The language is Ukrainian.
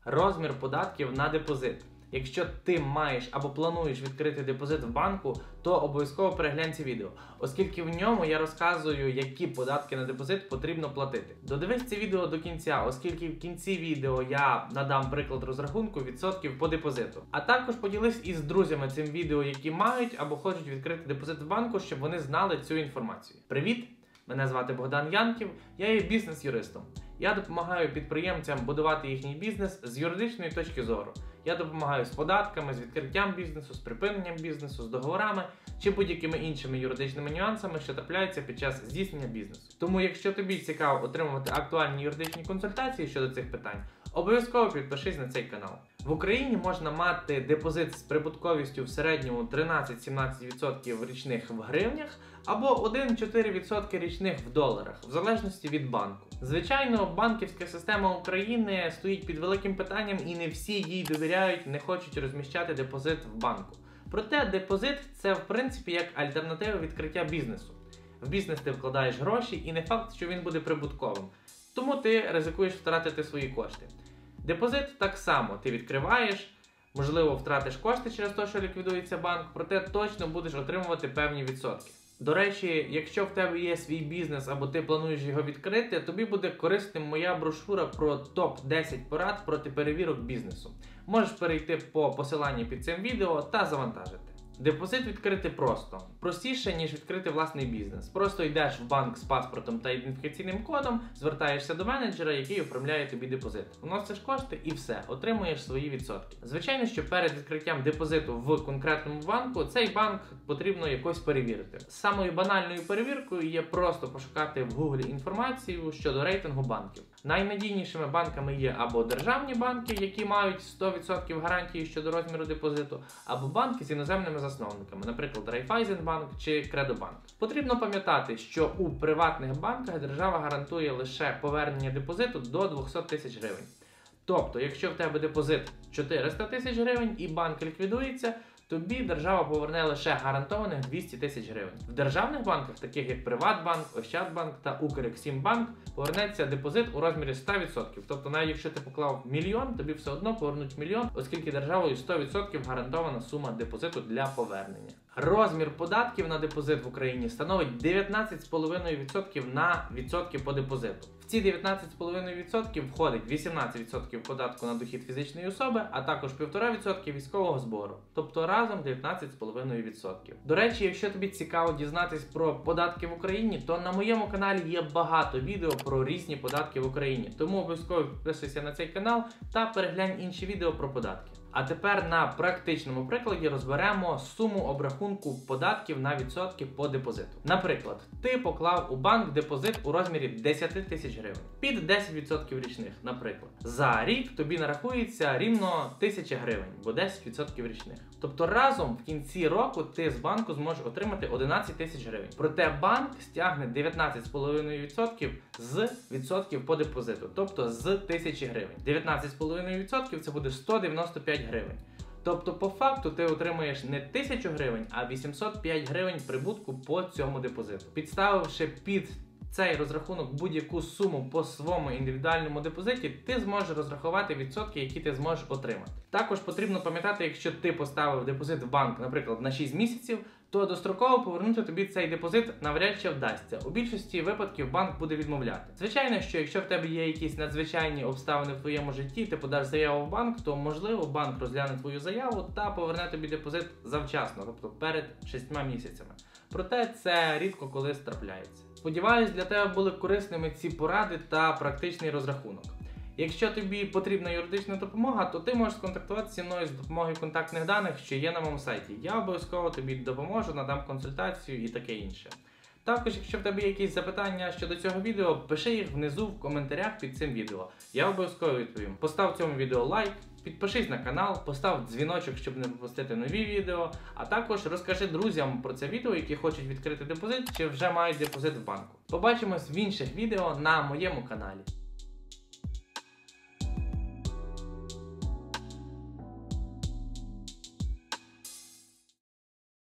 розмір податків на депозит. Якщо ти маєш або плануєш відкрити депозит в банку, то обов'язково переглянь це відео, оскільки в ньому я розказую, які податки на депозит потрібно платити. Додивись це відео до кінця, оскільки в кінці відео я надам приклад розрахунку відсотків по депозиту. А також поділись із друзями цим відео, які мають або хочуть відкрити депозит в банку, щоб вони знали цю інформацію. Привіт! Мене звати Богдан Янків, я є бізнес-юристом. Я допомагаю підприємцям будувати їхній бізнес з юридичної точки зору. Я допомагаю з податками, з відкриттям бізнесу, з припиненням бізнесу, з договорами чи будь-якими іншими юридичними нюансами, що трапляються під час здійснення бізнесу. Тому, якщо тобі цікаво отримувати актуальні юридичні консультації щодо цих питань, обов'язково підпишись на цей канал. В Україні можна мати депозит з прибутковістю в середньому 13-17% річних в гривнях або 1-4% річних в доларах, в залежності від банку. Звичайно, банківська система України стоїть під великим питанням і не всі їй довіряють, не хочуть розміщати депозит в банку. Проте депозит – це в принципі як альтернатива відкриття бізнесу. В бізнес ти вкладаєш гроші і не факт, що він буде прибутковим. Тому ти ризикуєш втратити свої кошти. Депозит так само ти відкриваєш, можливо втратиш кошти через те, що ліквідується банк, проте точно будеш отримувати певні відсотки. До речі, якщо в тебе є свій бізнес або ти плануєш його відкрити, тобі буде корисним моя брошура про топ-10 порад проти перевірок бізнесу. Можеш перейти по посиланню під цим відео та завантажити. Депозит відкрити просто. Простіше, ніж відкрити власний бізнес. Просто йдеш в банк з паспортом та ідентифікаційним кодом, звертаєшся до менеджера, який оформляє тобі депозит. Вносиш кошти і все, отримуєш свої відсотки. Звичайно, що перед відкриттям депозиту в конкретному банку, цей банк потрібно якось перевірити. Самою банальною перевіркою є просто пошукати в Google інформацію щодо рейтингу банків. Найнадійнішими банками є або державні банки, які мають 100% гарантії щодо розміру депозиту, або банки з іноземними засновниками, наприклад, Райфайзенбанк чи Кредобанк. Потрібно пам'ятати, що у приватних банках держава гарантує лише повернення депозиту до 200 тисяч гривень. Тобто, якщо в тебе депозит 400 тисяч гривень і банк ліквідується, тобі держава поверне лише гарантованих 200 тисяч гривень. В державних банках, таких як Приватбанк, Ощадбанк та Укрексімбанк, повернеться депозит у розмірі 100%. Тобто навіть якщо ти поклав мільйон, тобі все одно повернуть мільйон, оскільки державою 100% гарантована сума депозиту для повернення. Розмір податків на депозит в Україні становить 19,5% на відсотки по депозиту. В ці 19,5% входить 18% податку на дохід фізичної особи, а також 1,5% військового збору. Тобто разом 19,5%. До речі, якщо тобі цікаво дізнатись про податки в Україні, то на моєму каналі є багато відео про різні податки в Україні. Тому обов'язково підписуйся на цей канал та переглянь інші відео про податки. А тепер на практичному прикладі розберемо суму обрахунку податків на відсотки по депозиту. Наприклад, ти поклав у банк депозит у розмірі 10 тисяч гривень. Під 10% річних, наприклад. За рік тобі нарахується рівно 1000 гривень, бо 10% річних. Тобто разом в кінці року ти з банку зможеш отримати 11 тисяч гривень. Проте банк стягне 19,5% з відсотків по депозиту, тобто з 1000 гривень. 19,5% це буде 195 гривень. Тобто, по факту, ти отримаєш не 1000 гривень, а 805 гривень прибутку по цьому депозиту. Підставивши під цей розрахунок будь-яку суму по своєму індивідуальному депозиті, ти зможеш розрахувати відсотки, які ти зможеш отримати. Також потрібно пам'ятати, якщо ти поставив депозит в банк, наприклад, на 6 місяців, то достроково повернути тобі цей депозит навряд чи вдасться. У більшості випадків банк буде відмовляти. Звичайно, що якщо в тебе є якісь надзвичайні обставини в твоєму житті, ти подаш заяву в банк, то можливо банк розгляне твою заяву та поверне тобі депозит завчасно, тобто перед 6 місяцями. Проте це рідко коли трапляється. Сподіваюсь, для тебе були корисними ці поради та практичний розрахунок. Якщо тобі потрібна юридична допомога, то ти можеш сконтактуватися зі мною з допомогою контактних даних, що є на моєму сайті. Я обов'язково тобі допоможу, надам консультацію і таке інше. Також, якщо в тебе є якісь запитання щодо цього відео, пиши їх внизу в коментарях під цим відео. Я обов'язково відповім. Постав цьому відео лайк, підпишись на канал, постав дзвіночок, щоб не пропустити нові відео, а також розкажи друзям про це відео, які хочуть відкрити депозит чи вже мають депозит в банку. Побачимось в інших відео на моєму каналі.